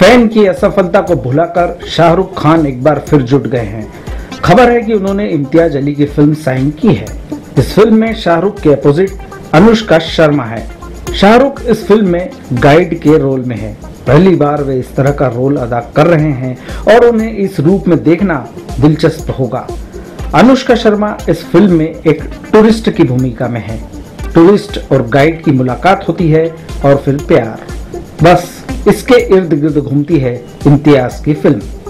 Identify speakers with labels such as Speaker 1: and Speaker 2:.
Speaker 1: Fan की असफलता को भुलाकर शाहरुख खान एक बार फिर जुट गए हैं। खबर है कि उन्होंने इम्तियाज अली की फिल्म साइन की है। इस फिल्म में शाहरुख के अपोजिट अनुष्का शर्मा है। शाहरुख इस फिल्म में गाइड के रोल में है। पहली बार वे इस तरह का रोल अदा कर रहे हैं और उन्हें इस रूप में देखना दिलचस्प होगा। अनुष्का शर्मा इस फिल्म में एक टूरिस्ट की भूमिका में है। टूरिस्ट और गाइड की मुलाकात होती है और फिर प्यार, बस इसके इर्द गिर्द घूमती है इम्तियाज की फिल्म।